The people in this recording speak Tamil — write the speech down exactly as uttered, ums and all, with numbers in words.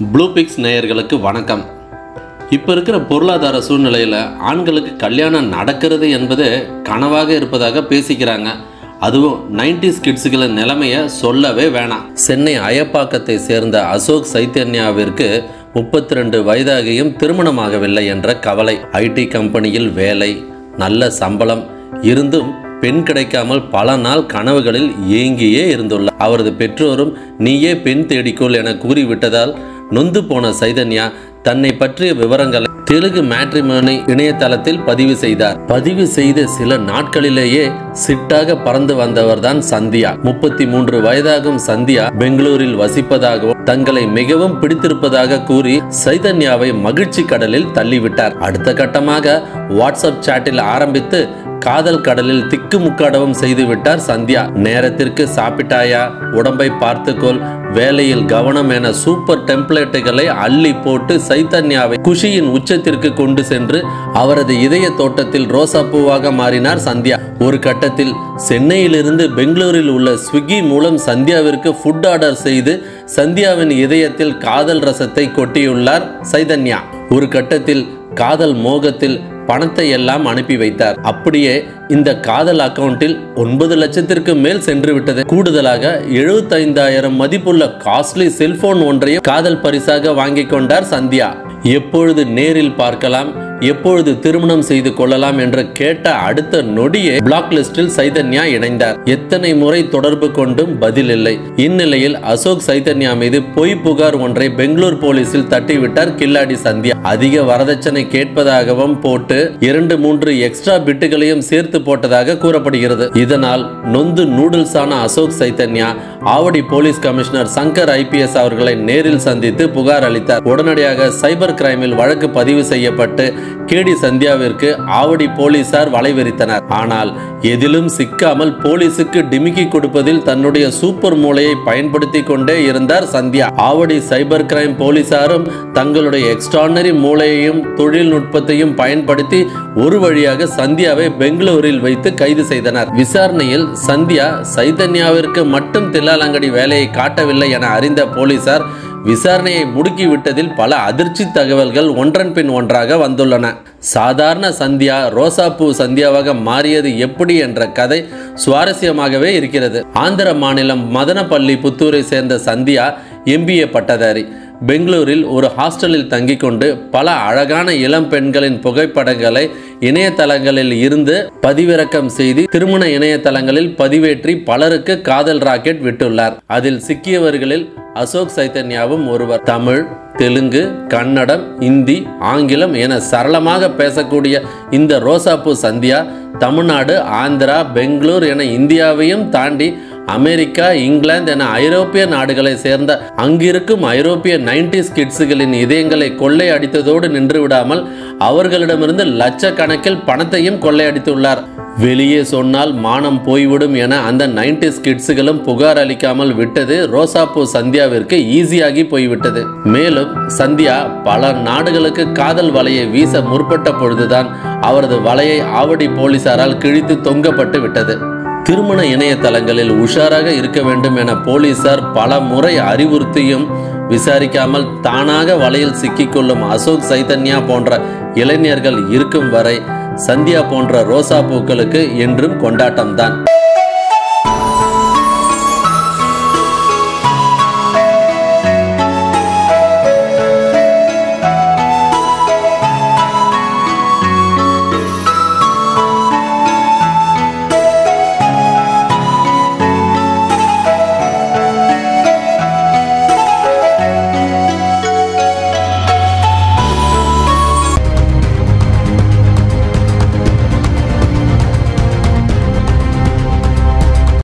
ப்ளூ பிக்ஸ் நேயர்களுக்கு வணக்கம். இப்போ இருக்கிற பொருளாதார சூழ்நிலையில் ஆண்களுக்கு கல்யாணம் நடக்கிறது என்பது கனவாக இருப்பதாக பேசிக்கிறாங்க. அதுவும் நைன்டிஸ் கிட்ஸுகளின் நிலைமையை சொல்லவே வேணாம். சென்னை அயப்பாக்கத்தை சேர்ந்த அசோக் சைத்தன்யாவிற்கு முப்பத்தி ரெண்டு வயதாகியும் திருமணமாகவில்லை என்ற கவலை. ஐடி கம்பெனியில் வேலை, நல்ல சம்பளம் இருந்தும் பெண் கிடைக்காமல் பல நாள் கனவுகளில் ஏங்கியே இருந்துள்ளார். அவரது பெற்றோரும் நீயே பெண் தேடிக்கொள் என கூறிவிட்டதால் நொந்து போன சைதன்யா தன்னை பற்றிய விவரங்களை தெலுங்கு மேட்ரிமோனி இணையதளத்தில் பதிவு செய்தார். பதிவு செய்த சில நாட்களிலேயே சிட்டாக பறந்து வந்தவர்தான் சந்தியா. முப்பத்தி மூன்று வயதாகும் சந்தியா பெங்களூரில் வசிப்பதாகவும் தங்களை மிகவும் பிடித்திருப்பதாக கூறி சைதன்யாவை மகிழ்ச்சி கடலில் தள்ளிவிட்டார். அடுத்த கட்டமாக வாட்ஸ்அப் சாட்டில் ஆரம்பித்து காதல் கடலில் திக்கு முக்காடவும் செய்து விட்டார் சந்தியா. நேரத்திற்கு சாப்பிட்டாயா, உடம்பை பார்த்துக்கொள், வேலையில் கவனம் என சூப்பர் டெம்ப்ளேட்டுகளை அள்ளி போட்டு சைதன்யாவை குஷியின் உச்சத்திற்கு கொண்டு சென்று அவரது இதய தோட்டத்தில் ரோசா பூவாக மாறினார் சந்தியா. ஒரு கட்டத்தில் சென்னையிலிருந்து பெங்களூரில் உள்ள ஸ்விக்கி மூலம் சந்தியாவிற்கு ஃபுட் ஆர்டர் செய்து சந்தியாவின் இதயத்தில் காதல் ரசத்தை கொட்டியுள்ளார் சைதன்யா. ஒரு கட்டத்தில் காதல் மோகத்தில் பணத்தை எல்லாம் அனுப்பி வைத்தார். அப்படியே இந்த காதல் அக்கவுண்டில் ஒன்பது லட்சத்திற்கு மேல் சென்று விட்டது. கூடுதலாக எழுபத்தி ஐந்தாயிரம் மதிப்புள்ள காஸ்ட்லி செல்போன் ஒன்றையும் காதல் பரிசாக வாங்கி கொண்டார் சந்தியா. எப்பொழுது நேரில் பார்க்கலாம், எப்பொழுது திருமணம் செய்து கொள்ளலாம் என்று கேட்ட அடுத்த நொடியே பிளாக் லிஸ்டில் சைதன்யா இணைந்தார். எத்தனை முறை தொடர்பு கொண்டும் பதில் இல்லை. இந்நிலையில் அசோக் சைதன்யா மீது பொய் புகார் ஒன்றை பெங்களூர் போலீசில் தட்டிவிட்டார் கில்லாடி சந்தியா. அதிக வரதட்சணை கேட்பதாகவும் போட்டு இரண்டு மூன்று எக்ஸ்ட்ரா பிட்டுகளையும் சேர்த்து போட்டதாக கூறப்படுகிறது. இதனால் நொந்து நூடுல்ஸ் ஆன Ashok Chaitanya Avadi police commissioner Shankar IPS அவர்களை நேரில் சந்தித்து புகார் அளித்தார். உடனடியாக சைபர் கிரைமில் வழக்கு பதிவு செய்யப்பட்டு கேடி சந்தியாவிற்கு ஆவடி போலீசார் வலைவிரித்தனர். ஆனால் எதிலும் சிக்காமல் போலீசுக்கு டிமிக்கி கொடுப்பதில் தன்னுடைய சூப்பர் மூளையை பயன்படுத்தி கொண்டே இருந்தார் சந்தியா. ஆவடி சைபர் கிரைம் போலீசாரும் தங்களுடைய எக்ஸ்ட்ரானரி மூளையையும் தொழில்நுட்பத்தையும் பயன்படுத்தி ஒரு வழியாக சந்தியாவை பெங்களூரில் வைத்து கைது செய்தனர். விசாரணையில் சந்தியா சைதன்யாவிற்கு மட்டும் தில்லாலங்கடி வேலையை காட்டவில்லை என அறிந்த போலீசார் விசாரணையை முடுக்கி விட்டதில் பல அதிர்ச்சி தகவல்கள் ஒன்றன் பின் ஒன்றாக வந்துள்ளன. சாதாரண சந்தியா ரோசாப்பூ சந்தியாவாக மாறியது எப்படி என்ற கதை சுவாரஸ்யமாகவே இருக்கிறது. ஆந்திர மாநிலம் மதனப்பள்ளி புத்தூரை சேர்ந்த சந்தியா எம்பிஏ பட்டதாரி. பெங்களூரில் ஒரு ஹாஸ்டலில் தங்கிக் கொண்டு பல அழகான இளம் பெண்களின் புகைப்படங்களை இணையதளங்களில் இருந்து பதிவிறக்கம் செய்து திருமண இணையதளங்களில் பதிவேற்றி பலருக்கு காதல் ராக்கெட் விட்டுள்ளார். அதில் சிக்கியவர்களில் அசோக் சைதன்யாவும் ஒருவர். தமிழ், தெலுங்கு, கன்னடம், இந்தி, ஆங்கிலம் என சரளமாக பேசக்கூடிய இந்த ரோசாப்பூ சந்தியா தமிழ்நாடு, ஆந்திரா, பெங்களூர் என இந்தியாவையும் தாண்டி அமெரிக்கா, இங்கிலாந்து என ஐரோப்பிய நாடுகளை சேர்ந்த அங்கிருக்கும் ஐரோப்பிய நைன்டிஸ் கிட்ஸுகளின் இதயங்களை கொள்ளை அடித்ததோடு நின்று விடாமல் அவர்களிடமிருந்து லட்சக்கணக்கில் பணத்தையும் கொள்ளையடித்துள்ளார். வெளியே சொன்னால் மானம் போய்விடும் என அந்த நைன்டிஸ் கிட்ஸுகளும் புகார் அளிக்காமல் விட்டது ரோசாப்பூ சந்தியாவிற்கு ஈஸியாகி போய்விட்டது. மேலும் சந்தியா பல நாடுகளுக்கு காதல் வலையை வீச முற்பட்ட பொழுதுதான் அவரது வலையை ஆவடி போலீசாரால் கிழித்து தொங்கப்பட்டு விட்டது. திருமண இணையதளங்களில் உஷாராக இருக்க வேண்டும் என போலீசார் பல முறை அறிவுறுத்தியும் விசாரிக்காமல் தானாக வலையில் சிக்கிக்கொள்ளும் அசோக் சைதன்யா போன்ற இளைஞர்கள் இருக்கும் வரை சந்தியா போன்ற ரோசா பூக்களுக்கு என்றும் கொண்டாட்டம்தான்.